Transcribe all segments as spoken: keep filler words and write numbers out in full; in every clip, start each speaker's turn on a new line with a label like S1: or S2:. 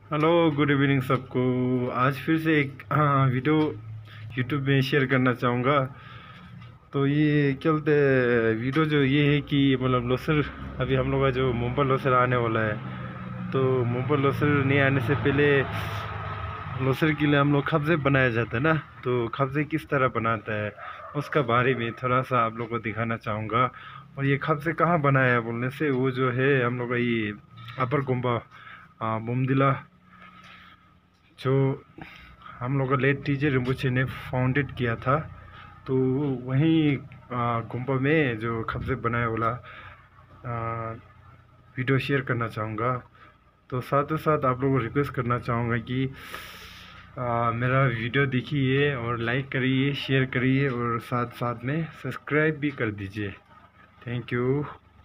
S1: Hello, good evening सबको। आज फिर से एक हाँ, वीडियो यूट्यूब में शेयर करना चाहूँगा। तो ये क्या बोलते हैं, वीडियो जो ये है कि मतलब लोसर अभी हम लोग का जो मुंबई लोसर आने वाला है। तो मुंबई लोसर नहीं आने से पहले लोसर के लिए हम लोग खब्जे बनाया जाता है ना। तो खब्जे किस तरह बनाता है उसका बारे में थोड़ा सा आप लोग को दिखाना चाहूँगा। और ये खब्जे कहाँ बनाया है बोलने से, वो जो है हम लोग का ये अपर गुम्बा बुमदिला, जो हम लोग का लेट टीचर रिम्बुचे ने फाउंडेड किया था। तो वहीं गुम्बा में जो खब्जे बनाए वाला वीडियो शेयर करना चाहूँगा। तो साथ ही साथ आप लोगों को रिक्वेस्ट करना चाहूँगा कि आ, मेरा वीडियो देखिए और लाइक करिए, शेयर करिए और साथ साथ में सब्सक्राइब भी कर दीजिए। Thank you.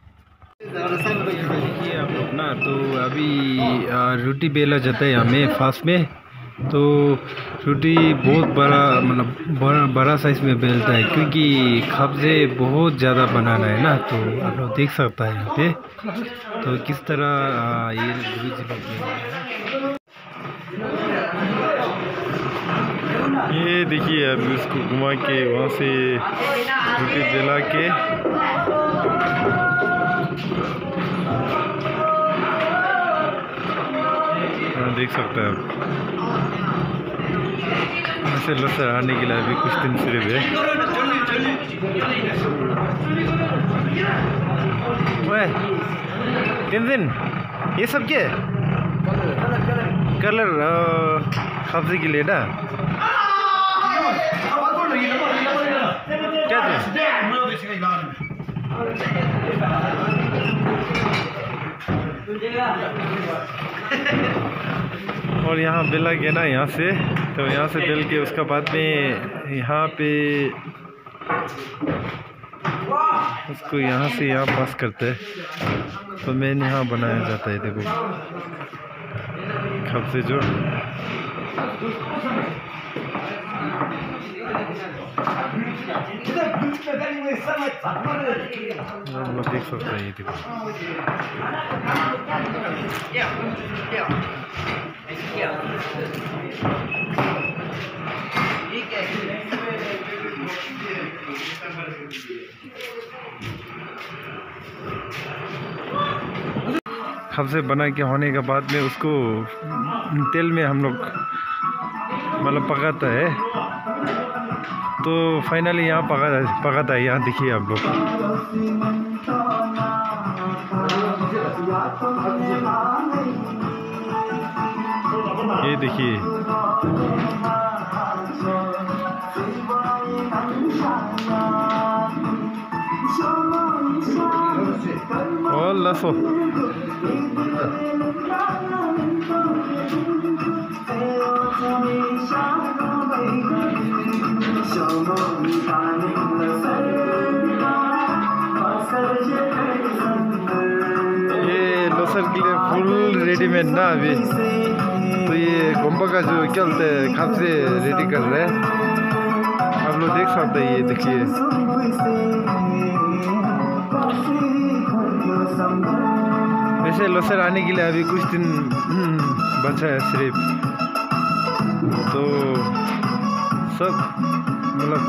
S1: देखिए आप लोग ना, तो अभी आ, रोटी बेला जाता है हमें फास्ट में। तो रोटी बहुत बड़ा मतलब बड़ा बड़ा साइज में बेलता है, क्योंकि खब्जे बहुत ज़्यादा बनाना है ना। तो आप लोग देख सकता है यहाँ पे तो किस तरह आ, ये ये देखिए अभी उसको घुमा के वहाँ से रोटी बेला के देख सकते हैं आप। ऐसे लोसर आने के लिए अभी कुछ दिन सिर्फ है। ओए तीन दिन ये सब क्या है? कलर खब्जे के लिए ना क्या थे? और यहाँ बेला गया ना यहाँ से, तो यहाँ से बेल के उसका बाद में यहाँ पे उसको यहाँ से यहाँ पास करते हैं। तो मेन यहाँ बनाया जाता है। देखो खब्जे जो हम लोग देख सकते हैं। ये देखो खब्जे बना के होने के बाद में उसको तेल में हम लोग मतलब पकाता है। तो फाइनली यहाँ पका पकाता है। यहाँ देखिए आप लोग, ये देखिए और लसो ये लोसर के लिए फुल रेडीमेड ना अभी। तो ये गुम्बा का जो क्या बोलते हैं खब्जे रेडी कर रहे हैं, आप लोग देख सकते हैं। ये देखिए वैसे लोसर आने के लिए अभी कुछ दिन बचा है सिर्फ। तो सब मतलब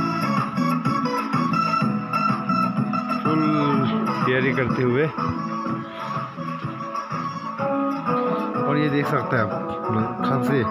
S1: फुल तैयारी करते हुए, और ये देख सकते हैं आप खब्जे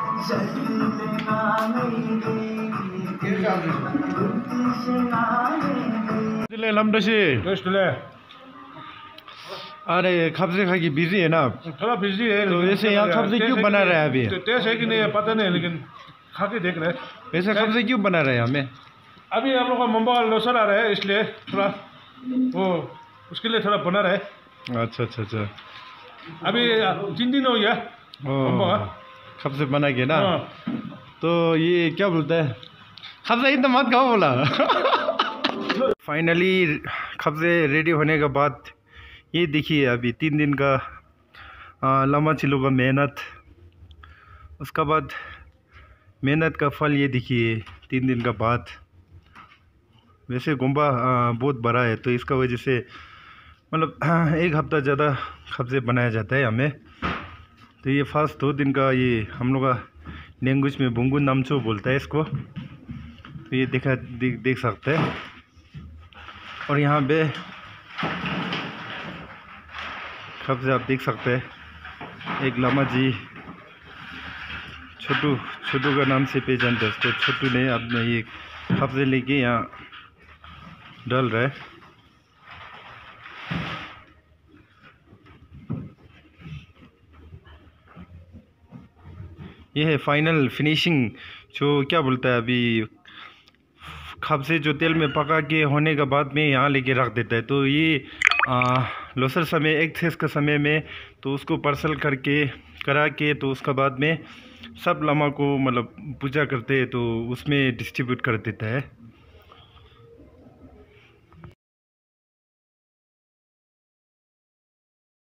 S1: अरे खब्जे खा के बिजी है ना आप?
S2: थोड़ा बिजी है।
S1: तो वैसे यहाँ खब्जे क्यों बना रहे हैं अभी?
S2: टेस्ट है कि नहीं है पता नहीं, लेकिन खा के देख रहे हैं।
S1: वैसे खब्जे क्यों बना रहे हैं हमें?
S2: अभी हम लोग का मुंबई का लोसर आ रहा है, इसलिए थोड़ा वो उसके लिए थोड़ा बना रहे।
S1: अच्छा अच्छा अच्छा
S2: अभी तीन दिन हो गया
S1: खब्जे बना के ना। तो ये क्या बोलता है, खब्जा इतना मत खाओ बोला। फाइनली खब्जे रेडी होने के बाद ये देखिए अभी तीन दिन का लम्बा चिलो का मेहनत, उसका बाद मेहनत का फल ये देखिए तीन दिन का बाद। वैसे गुम्बा बहुत बड़ा है, तो इसका वजह से मतलब एक हफ्ता ज़्यादा खब्जे बनाया जाता है हमें। तो ये फर्स्ट दो दिन का ये हम लोग का लैंग्वेज में बुंगुन नामचो बोलता है इसको। तो ये देखा देख देख सकते हैं। और यहाँ पे कब्जे आप देख सकते हैं एक लामा जी, छोटू छोटू का नाम से पहचानते हैं उसको। छोटू ने अपना ये कब्जे लेके यहाँ डाल रहा है। ये है फाइनल फिनिशिंग, जो क्या बोलता है अभी कब्जे जो तेल में पका के होने के बाद में यहाँ लेके रख देता है। तो ये आ, लोसर समय एक थेस का समय में तो उसको पार्सल करके करा के तो उसका बाद में सब लामा को मतलब पूजा करते हैं तो उसमें डिस्ट्रीब्यूट कर देता है।